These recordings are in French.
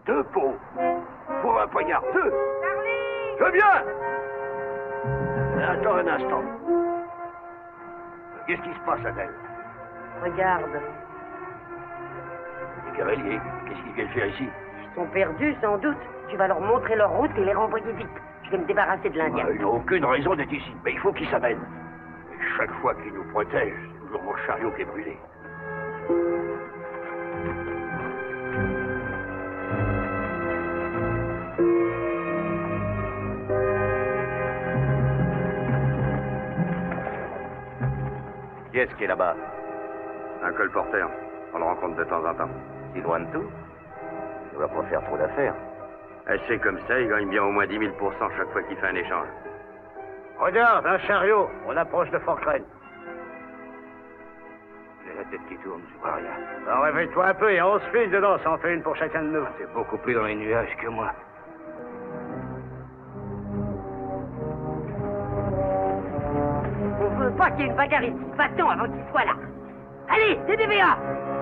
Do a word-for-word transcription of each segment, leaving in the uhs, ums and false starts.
Deux pots. Pour un poignard, deux. Charlie! Je viens. Attends un instant. Qu'est-ce qui se passe, Adèle? Regarde. Les cavaliers, qu'est-ce qu'ils viennent faire ici? Ils sont perdus, sans doute. Tu vas leur montrer leur route et les renvoyer vite. Je vais me débarrasser de l'Indien. Ah, ils n'ont aucune raison d'être ici, mais il faut qu'ils s'amènent. Et chaque fois qu'ils nous protègent, c'est toujours mon chariot qui est brûlé. Qui est-ce qui est là-bas? Un colporteur. On le rencontre de temps en temps. Si loin de tout? Il ne va pas faire trop d'affaires. C'est comme ça, il gagne bien au moins dix mille pour cent chaque fois qu'il fait un échange. Regarde, un chariot. On approche de Fort Crène. J'ai la tête qui tourne, je vois rien. Alors réveille-toi un peu, il y a onze filles dedans, ça en fait une pour chacun de nous. C'est beaucoup plus dans les nuages que moi. On veut pas qu'il y ait une bagarre ici. Va-t'en avant qu'il soit là. Allez, T D V A!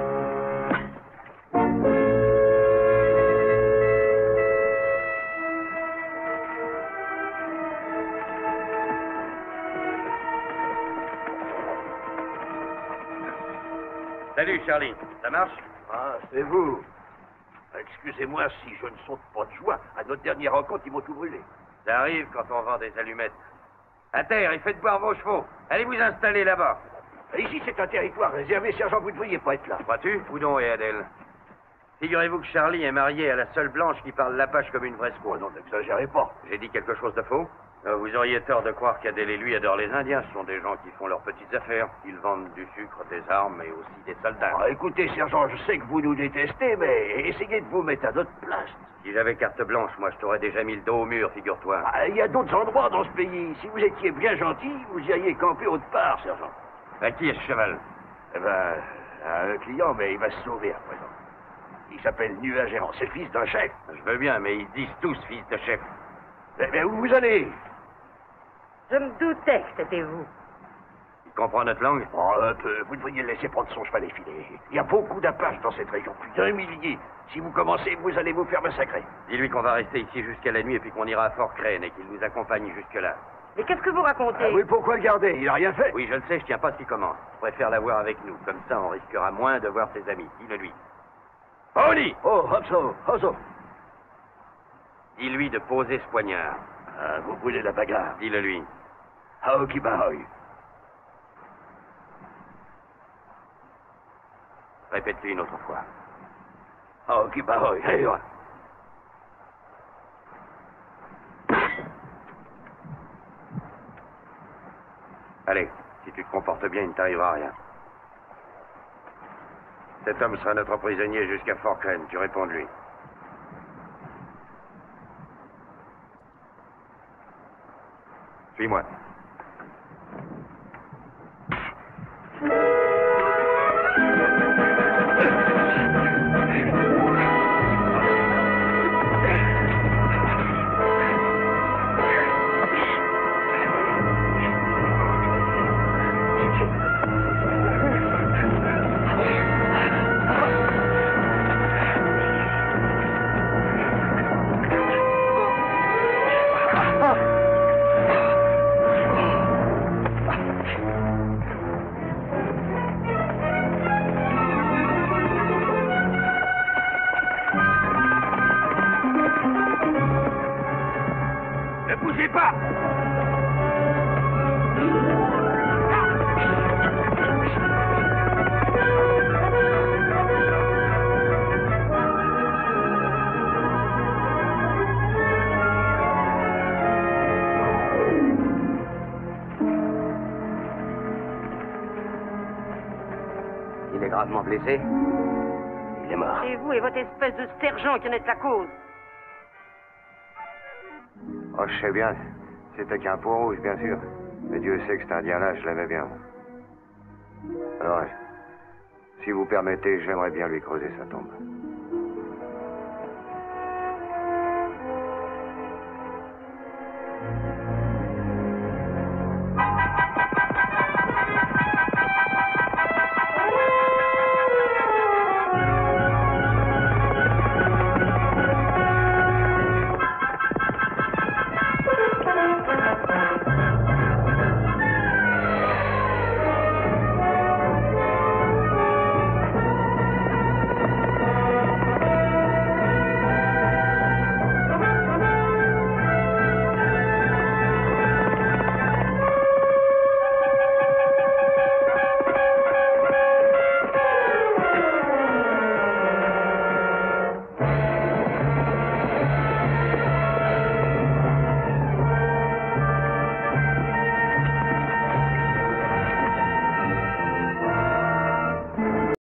Salut, Charlie. Ça marche? Ah, c'est vous. Excusez-moi si je ne saute pas de joie. À notre dernière rencontre, ils m'ont tout brûlé. Ça arrive quand on vend des allumettes. À terre, et faites boire vos chevaux. Allez vous installer là-bas. Ici, c'est un territoire réservé, sergent, vous ne devriez pas être là. Crois-tu? Oudon et Adèle. Figurez-vous que Charlie est marié à la seule blanche qui parle l'apache comme une vraie Oh squaw. non, n'exagérez pas. J'ai dit quelque chose de faux? Euh, Vous auriez tort de croire qu'Adèle et lui adorent les Indiens. Ce sont des gens qui font leurs petites affaires. Ils vendent du sucre, des armes et aussi des soldats. Ah, écoutez, sergent, je sais que vous nous détestez, mais essayez de vous mettre à notre place. Si j'avais carte blanche, moi, je t'aurais déjà mis le dos au mur, figure-toi. Ah, il y a d'autres endroits dans ce pays. Si vous étiez bien gentil, vous iriez camper autre part, sergent. À qui est ce cheval? Eh ben, à un client, mais il va se sauver à présent. Il s'appelle Nuagérant, c'est le fils d'un chef. Je veux bien, mais ils disent tous fils de chef. Eh bien, où vous allez? Je me doutais que c'était vous. Il comprend notre langue? Oh, un peu. Vous devriez le laisser prendre son cheval et filer. Il y a beaucoup d'apaches dans cette région, plus d'un millier. Si vous commencez, vous allez vous faire massacrer. Dis-lui qu'on va rester ici jusqu'à la nuit et puis qu'on ira à Fort Crène et qu'il nous accompagne jusque-là. Mais qu'est-ce que vous racontez? Ah oui, pourquoi le garder? Il n'a rien fait. Oui, je le sais, je tiens pas ce qu'il commence. Je préfère l'avoir avec nous. Comme ça, on risquera moins de voir ses amis. Dis-le lui. Oli! Oh, hop ça, hop ça. Dis-lui de poser ce poignard. Ah, vous voulez la bagarre? Dis-le lui. Haoki Bahoy. Répète-lui une autre fois. Haoki Bahoy. Hey, ouais. Allez, si tu te comportes bien, il ne t'arrivera rien. Cet homme sera notre prisonnier jusqu'à Fort Crène. Tu réponds de lui. Suis-moi. Ne bougez pas! Il est gravement blessé? Il est mort. C'est vous et votre espèce de sergent qui en êtes la cause. Oh, je sais bien. C'était qu'un peau rouge, bien sûr. Mais Dieu sait que cet Indien-là, je l'aimais bien. Alors, si vous permettez, j'aimerais bien lui creuser sa tombe.